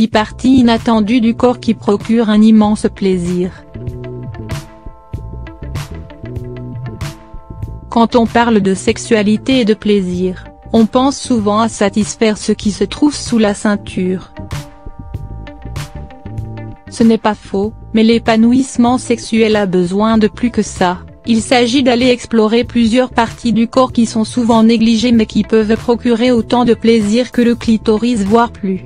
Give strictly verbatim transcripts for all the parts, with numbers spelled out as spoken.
dix parties inattendues du corps qui procurent un immense plaisir. Quand on parle de sexualité et de plaisir, on pense souvent à satisfaire ce qui se trouve sous la ceinture. Ce n'est pas faux, mais l'épanouissement sexuel a besoin de plus que ça. Il s'agit d'aller explorer plusieurs parties du corps qui sont souvent négligées mais qui peuvent procurer autant de plaisir que le clitoris voire plus.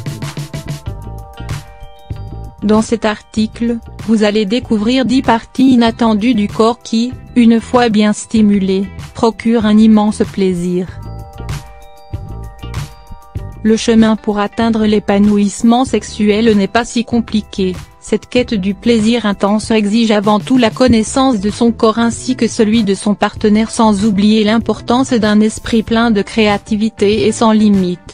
Dans cet article, vous allez découvrir dix parties inattendues du corps qui, une fois bien stimulées, procurent un immense plaisir. Le chemin pour atteindre l'épanouissement sexuel n'est pas si compliqué. Cette quête du plaisir intense exige avant tout la connaissance de son corps ainsi que celui de son partenaire sans oublier l'importance d'un esprit plein de créativité et sans limite.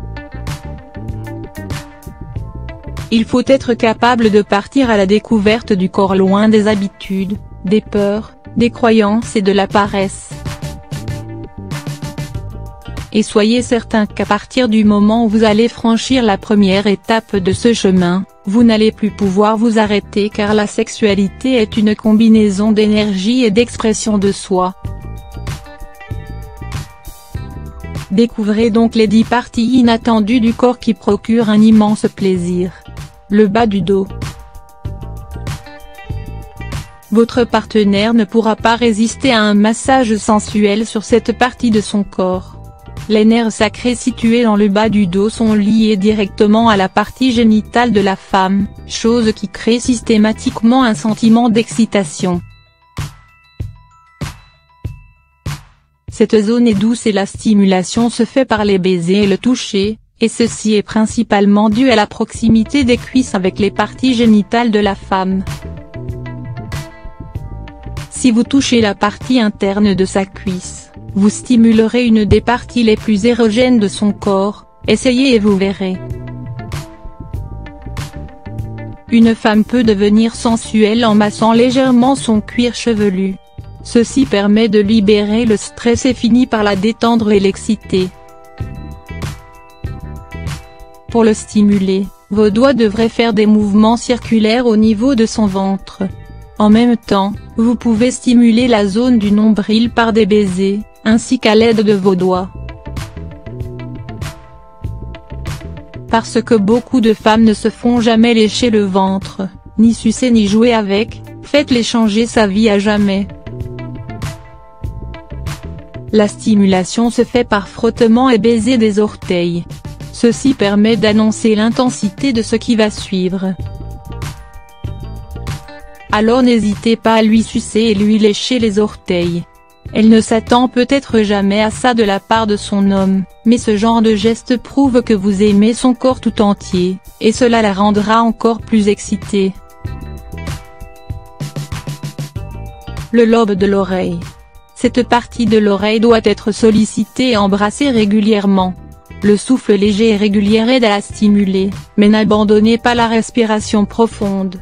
Il faut être capable de partir à la découverte du corps loin des habitudes, des peurs, des croyances et de la paresse. Et soyez certain qu'à partir du moment où vous allez franchir la première étape de ce chemin, vous n'allez plus pouvoir vous arrêter car la sexualité est une combinaison d'énergie et d'expression de soi. Découvrez donc les dix parties inattendues du corps qui procurent un immense plaisir. Le bas du dos. Votre partenaire ne pourra pas résister à un massage sensuel sur cette partie de son corps. Les nerfs sacrés situés dans le bas du dos sont liés directement à la partie génitale de la femme, chose qui crée systématiquement un sentiment d'excitation. Cette zone est douce et la stimulation se fait par les baisers et le toucher, et ceci est principalement dû à la proximité des cuisses avec les parties génitales de la femme. Si vous touchez la partie interne de sa cuisse, vous stimulerez une des parties les plus érogènes de son corps, essayez et vous verrez. Une femme peut devenir sensuelle en massant légèrement son cuir chevelu. Ceci permet de libérer le stress et finit par la détendre et l'exciter. Pour le stimuler, vos doigts devraient faire des mouvements circulaires au niveau de son ventre. En même temps, vous pouvez stimuler la zone du nombril par des baisers, ainsi qu'à l'aide de vos doigts. Parce que beaucoup de femmes ne se font jamais lécher le ventre, ni sucer ni jouer avec, faites-les changer sa vie à jamais. La stimulation se fait par frottement et baiser des orteils. Ceci permet d'annoncer l'intensité de ce qui va suivre. Alors n'hésitez pas à lui sucer et lui lécher les orteils. Elle ne s'attend peut-être jamais à ça de la part de son homme, mais ce genre de geste prouve que vous aimez son corps tout entier, et cela la rendra encore plus excitée. Le lobe de l'oreille. Cette partie de l'oreille doit être sollicitée et embrassée régulièrement. Le souffle léger et régulier aide à la stimuler, mais n'abandonnez pas la respiration profonde.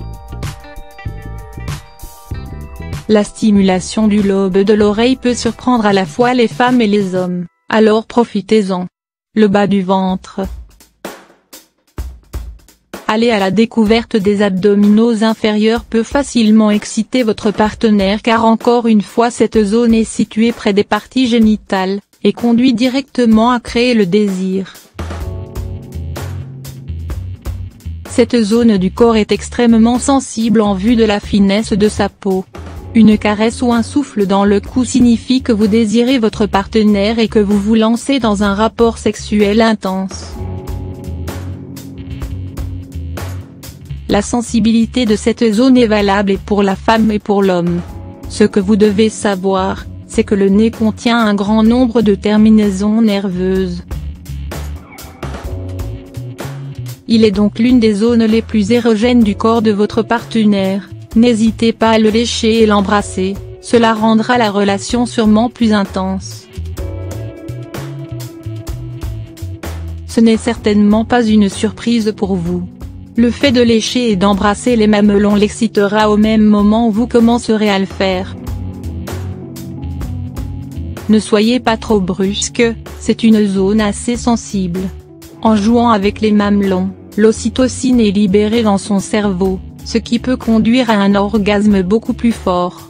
La stimulation du lobe de l'oreille peut surprendre à la fois les femmes et les hommes, alors profitez-en. Le bas du ventre. Aller à la découverte des abdominaux inférieurs peut facilement exciter votre partenaire car encore une fois cette zone est située près des parties génitales, et conduit directement à créer le désir. Cette zone du corps est extrêmement sensible en vue de la finesse de sa peau. Une caresse ou un souffle dans le cou signifie que vous désirez votre partenaire et que vous vous lancez dans un rapport sexuel intense. La sensibilité de cette zone est valable et pour la femme et pour l'homme. Ce que vous devez savoir, c'est que le nez contient un grand nombre de terminaisons nerveuses. Il est donc l'une des zones les plus érogènes du corps de votre partenaire. N'hésitez pas à le lécher et l'embrasser, cela rendra la relation sûrement plus intense. Ce n'est certainement pas une surprise pour vous. Le fait de lécher et d'embrasser les mamelons l'excitera au même moment où vous commencerez à le faire. Ne soyez pas trop brusque, c'est une zone assez sensible. En jouant avec les mamelons, L'ocytocine est libérée dans son cerveau, ce qui peut conduire à un orgasme beaucoup plus fort.